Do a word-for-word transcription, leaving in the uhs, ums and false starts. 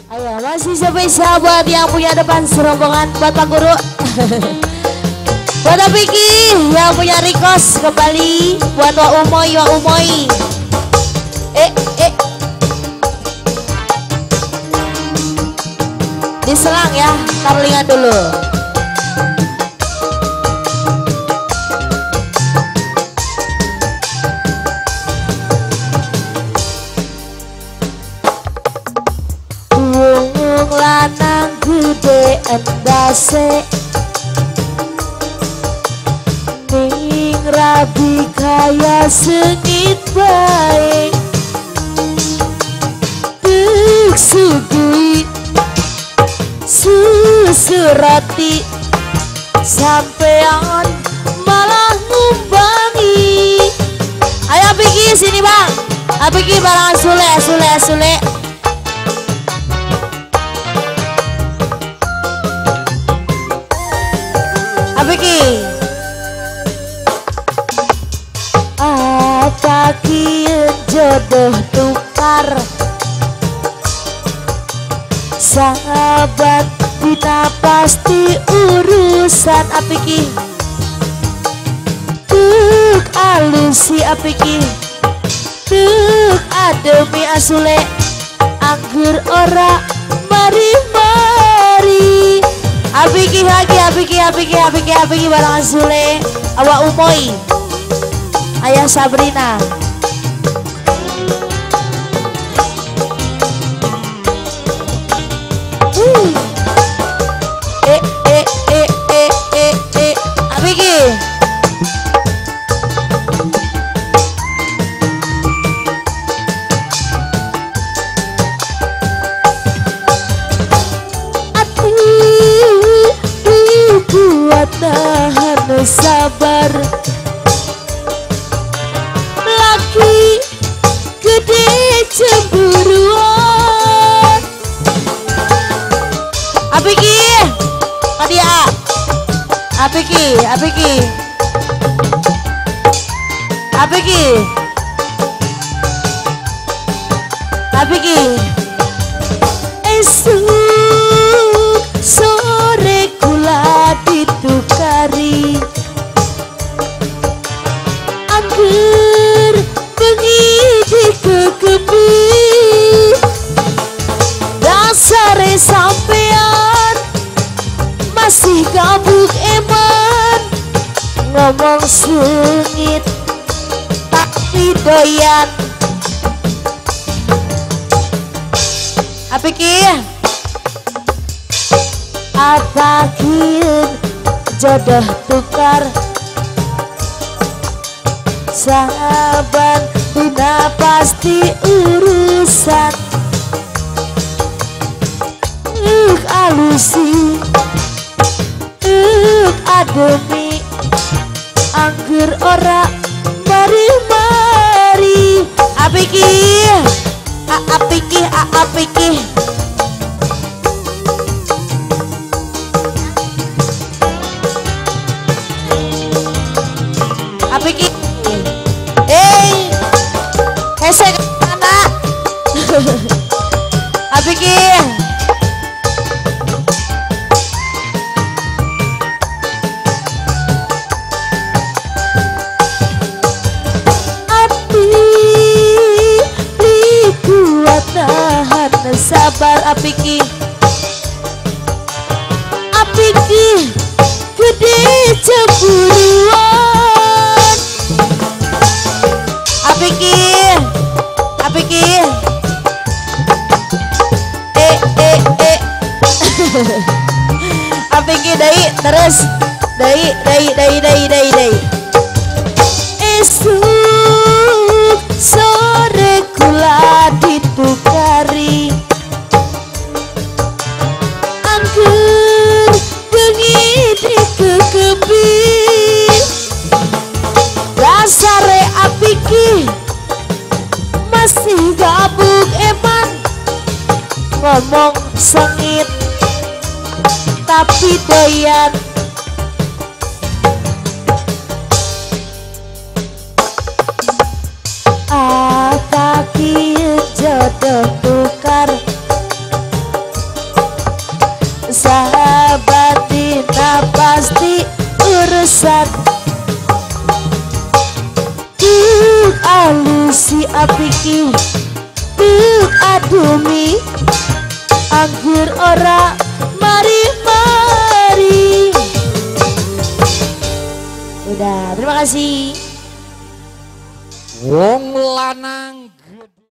Ayo masih spesial buat yang punya depan serombongan buat Pak Guru. Buat Apiki yang punya request kembali buat Wak Umoy, Wak Umoy. Eh eh diselang ya, taruh dulu. Wong lanang gede endase ning rabi kaya sengit bae tuk sugui susu roti sampean malah ngumbangi. Ayo Apiki sini bang, Apiki barengan Sule, Sule, Sule. Apiki apa kieu jodoh tukar sahabat kita pasti urusan Apiki tuk alusi Apiki tuk ademi asule anggur ora mari-mari. Apiki lagi Apiki Apiki Apiki Apiki bareng asule Awak Umoy Ayah Sabrina. Uh. Eh eh eh eh eh eh Apiki. Ati buat tahan sabar laki gede cemburuan. Apiki Nadia Apiki Apiki Apiki Apiki esuk sore kula ditukari anggur bengi dikekepi dasare sampean masih gabuk eman ngomong sengit tapi doyan. Apiki apa kieu jodoh tukar sahabat dina pasti urusan uk alusi uk ademi anggur ora mari-mari. Apiki a Apiki a Apiki Apiki hey hese mana Apiki tahan sabar Apiki Apiki gede cemburuan. Apiki Apiki eh eh eh Apiki dai terus dai dai dai dai dai dai esuk sore kula ditukari anggur bengi dikekepi dasare Apiki masih gabuk eman ngomong sengit tapi doyan. Apa kieu jodoh tukar bangsat. Duk alusi apiki, duk adumi, anggur ora mari-mari. Udah, terima kasih. Wong lanang